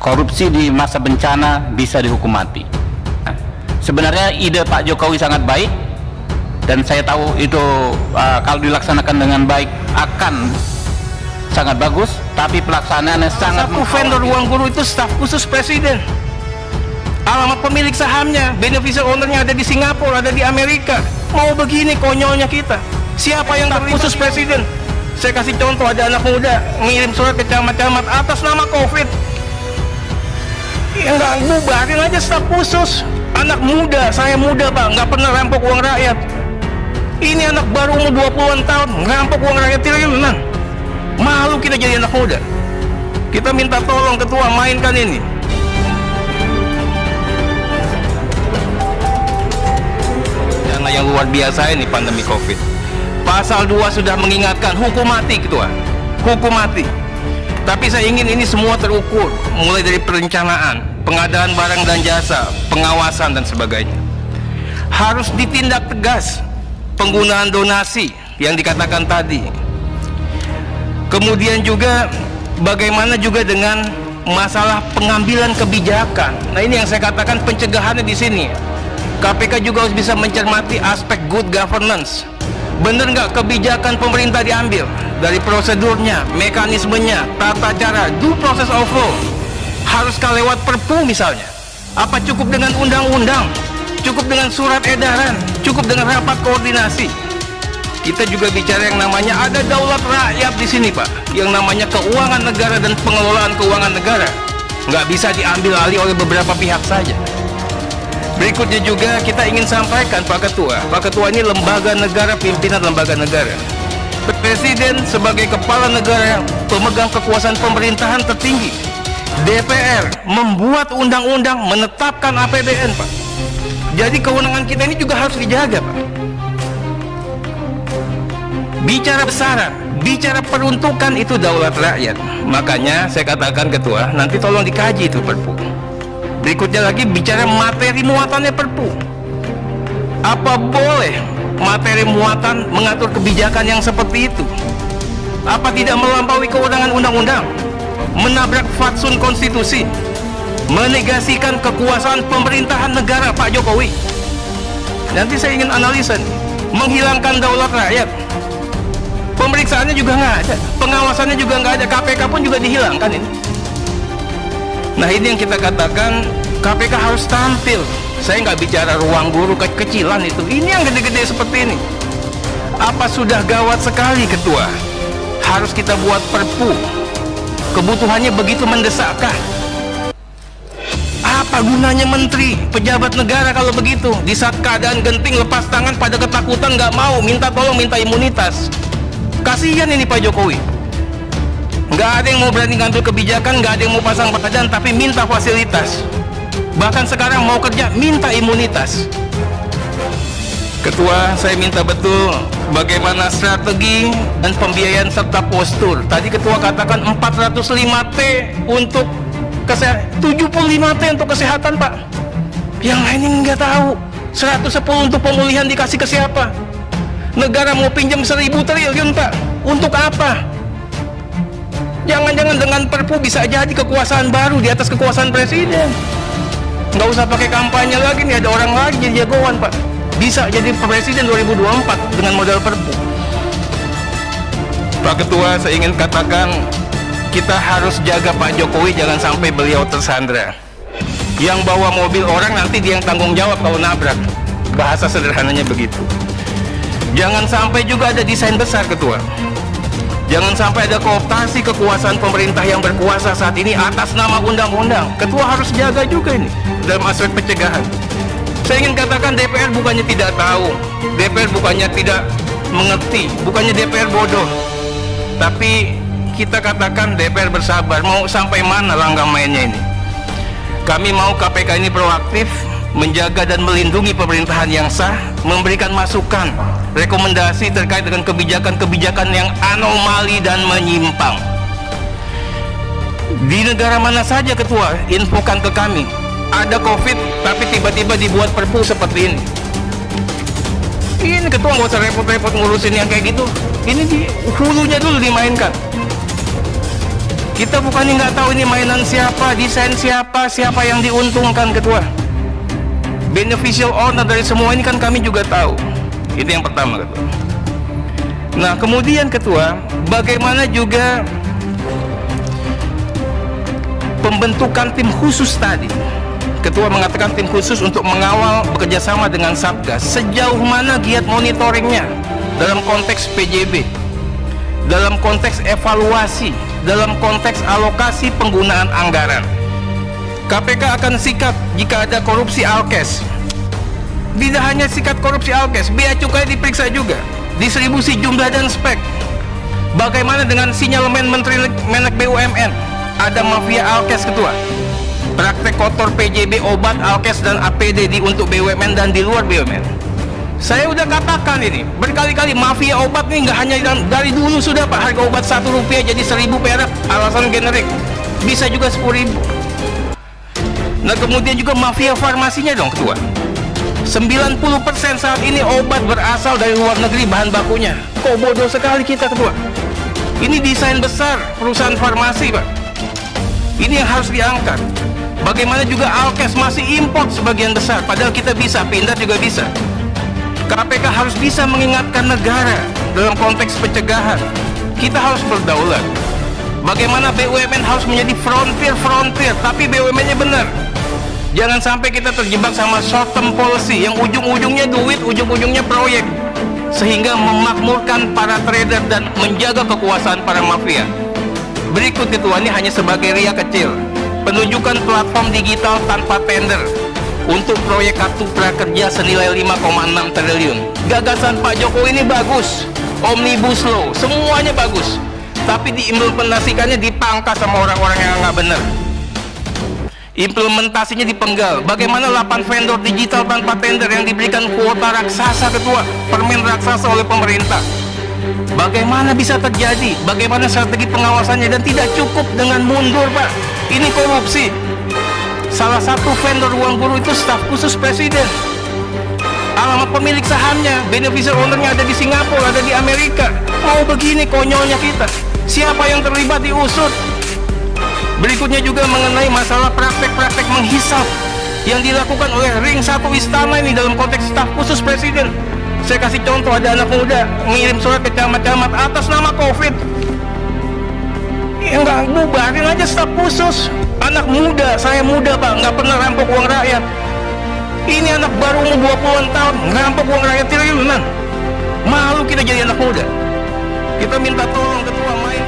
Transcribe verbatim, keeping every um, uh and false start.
korupsi di masa bencana bisa dihukum mati. Nah, sebenarnya ide Pak Jokowi sangat baik, dan saya tahu itu uh, kalau dilaksanakan dengan baik akan sangat bagus, tapi pelaksanaannya sangat. Satu vendor ruang guru itu staf khusus presiden. Alamat pemilik sahamnya, beneficial ownernya ada di Singapura, ada di Amerika. Mau begini konyolnya kita. Siapa yang terlibat? Khusus presiden. Saya kasih contoh, ada anak muda ngirim surat ke camat-camat atas nama COVID. Ya nggak, bubarin aja staf khusus. Anak muda, saya muda Pak, nggak pernah rampok uang rakyat. Ini anak baru umur dua puluhan tahun, ngerampok uang rakyat triliunan. Malu kita jadi anak muda. Kita minta tolong ketua mainkan ini. Dana yang luar biasa ini pandemi COVID. Pasal dua sudah mengingatkan hukum mati ketua. Hukum mati. Tapi saya ingin ini semua terukur, mulai dari perencanaan, pengadaan barang dan jasa, pengawasan dan sebagainya. Harus ditindak tegas penggunaan donasi yang dikatakan tadi. Kemudian juga bagaimana juga dengan masalah pengambilan kebijakan. Nah, ini yang saya katakan pencegahannya di sini. K P K juga harus bisa mencermati aspek good governance. Bener nggak kebijakan pemerintah diambil dari prosedurnya, mekanismenya, tata cara, due process of law. Haruskah lewat perpu misalnya? Apa cukup dengan undang-undang? Cukup dengan surat edaran? Cukup dengan rapat koordinasi? Kita juga bicara yang namanya ada daulat rakyat di sini Pak, yang namanya keuangan negara dan pengelolaan keuangan negara nggak bisa diambil alih oleh beberapa pihak saja. Berikutnya juga kita ingin sampaikan Pak Ketua, Pak Ketua ini lembaga negara, pimpinan lembaga negara. Presiden sebagai kepala negara, pemegang kekuasaan pemerintahan tertinggi. D P R membuat undang-undang, menetapkan A P B N Pak. Jadi kewenangan kita ini juga harus dijaga Pak. Bicara besaran, bicara peruntukan itu daulat rakyat. Makanya saya katakan Ketua, nanti tolong dikaji itu perpu. Berikutnya lagi bicara materi muatannya perpu. Apa boleh materi muatan mengatur kebijakan yang seperti itu? Apa tidak melampaui kewenangan undang-undang? Menabrak fatsun konstitusi? Menegasikan kekuasaan pemerintahan negara Pak Jokowi? Nanti saya ingin analisa nih. Menghilangkan daulat rakyat. Pemeriksaannya juga nggak ada, pengawasannya juga nggak ada, K P K pun juga dihilangkan ini. Nah, ini yang kita katakan K P K harus tampil. Saya nggak bicara ruang guru kekecilan itu. Ini yang gede-gede seperti ini. Apa sudah gawat sekali Ketua? Harus kita buat perpu. Kebutuhannya begitu mendesakkah? Apa gunanya menteri, pejabat negara kalau begitu? Di saat keadaan genting lepas tangan pada ketakutan, nggak mau, minta tolong, minta imunitas. Kasihan ini Pak Jokowi. Nggak ada yang mau berani ngambil kebijakan, nggak ada yang mau pasang badan, tapi minta fasilitas. Bahkan sekarang mau kerja, minta imunitas. Ketua, saya minta betul bagaimana strategi dan pembiayaan serta postur. Tadi Ketua katakan empat ratus lima T untuk kesehatan, tujuh puluh lima T untuk kesehatan Pak. Yang lain ini nggak tahu. seratus sepuluh untuk pemulihan dikasih ke siapa? Negara mau pinjam seribu triliun Pak. Untuk apa? Jangan-jangan dengan perpu bisa jadi kekuasaan baru di atas kekuasaan presiden. Nggak usah pakai kampanye lagi nih, ada orang lagi jadi jagoan Pak. Bisa jadi presiden dua ribu dua puluh empat dengan modal perpu. Pak Ketua, saya ingin katakan kita harus jaga Pak Jokowi jangan sampai beliau tersandra. Yang bawa mobil orang nanti dia yang tanggung jawab kalau nabrak. Bahasa sederhananya begitu. Jangan sampai juga ada desain besar Ketua. Jangan sampai ada kooptasi kekuasaan pemerintah yang berkuasa saat ini atas nama undang-undang. Ketua harus jaga juga ini dalam aspek pencegahan. Saya ingin katakan D P R bukannya tidak tahu, D P R bukannya tidak mengerti, bukannya D P R bodoh. Tapi kita katakan D P R bersabar, mau sampai mana langkah mainnya ini. Kami mau K P K ini proaktif, menjaga dan melindungi pemerintahan yang sah, memberikan masukan, rekomendasi terkait dengan kebijakan-kebijakan yang anomali dan menyimpang. Di negara mana saja Ketua, infokan ke kami. Ada COVID, tapi tiba-tiba dibuat perpu seperti ini. Ini Ketua nggak usah repot-repot ngurusin yang kayak gitu. Ini di hulunya dulu dimainkan. Kita bukannya nggak tahu ini mainan siapa, desain siapa, siapa yang diuntungkan ketua. Beneficial owner dari semua ini kan kami juga tahu. Itu yang pertama ketua. Nah kemudian ketua, bagaimana juga pembentukan tim khusus tadi. Ketua mengatakan tim khusus untuk mengawal bekerjasama dengan Satgas. Sejauh mana giat monitoringnya dalam konteks P J B, dalam konteks evaluasi, dalam konteks alokasi penggunaan anggaran. K P K akan sikat jika ada korupsi Alkes. Tidak hanya sikat korupsi Alkes, bea cukai diperiksa juga, distribusi jumlah dan spek. Bagaimana dengan sinyalemen Menteri Menek B U M N? Ada mafia Alkes ketua. Praktek kotor P J B obat Alkes dan A P D di untuk B U M N dan di luar B U M N. Saya udah katakan ini berkali-kali, mafia obat ini nggak hanya dari dulu sudah Pak, harga obat satu rupiah jadi seribu perak, alasan generik, bisa juga sepuluh ribu. Nah kemudian juga mafia farmasinya dong ketua. sembilan puluh persen saat ini obat berasal dari luar negeri bahan bakunya. Kok bodoh sekali kita ketua. Ini desain besar perusahaan farmasi Pak. Ini yang harus diangkat. Bagaimana juga Alkes masih import sebagian besar, padahal kita bisa, Pindad juga bisa. K P K harus bisa mengingatkan negara dalam konteks pencegahan. Kita harus berdaulat. Bagaimana B U M N harus menjadi frontier-frontier, tapi B U M N-nya benar. Jangan sampai kita terjebak sama short term policy yang ujung-ujungnya duit, ujung-ujungnya proyek, sehingga memakmurkan para trader dan menjaga kekuasaan para mafia. Berikut ketua, ini hanya sebagai ria kecil. Penunjukan platform digital tanpa tender untuk proyek kartu prakerja senilai lima koma enam triliun. Gagasan Pak Jokowi ini bagus, omnibus law, semuanya bagus, tapi diimplementasikannya dipangkas sama orang-orang yang nggak benar. Implementasinya dipenggal. Bagaimana delapan vendor digital tanpa tender yang diberikan kuota raksasa ketua, permen raksasa oleh pemerintah? Bagaimana bisa terjadi? Bagaimana strategi pengawasannya? Dan tidak cukup dengan mundur Pak, ini korupsi. Salah satu vendor ruang guru itu staf khusus presiden. Alamat pemilik sahamnya, beneficial ownernya ada di Singapura, ada di Amerika. Mau begini konyolnya kita. Siapa yang terlibat diusut. Berikutnya juga mengenai masalah praktek-praktek menghisap yang dilakukan oleh ring satu istana ini dalam konteks staf khusus presiden. Saya kasih contoh, ada anak muda ngirim surat ke camat-camat atas nama COVID. Ya enggak, bubarin aja staf khusus. Anak muda, saya muda Pak, nggak pernah rampok uang rakyat. Ini anak baru umur dua puluhan tahun, ngerampok uang rakyat triliunan. Malu kita jadi anak muda. Kita minta tolong ketua main